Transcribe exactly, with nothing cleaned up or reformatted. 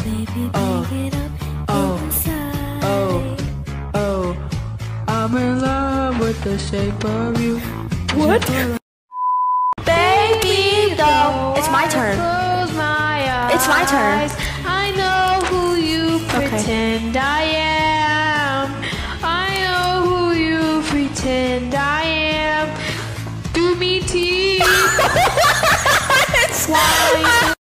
oh, oh, oh, oh. I'm in love with the shape of you. What? Baby, though. It's my turn. Close my eyes. It's my turn. I know who you Okay. pretend I am. I know who you pretend I am. Do me tea. Why?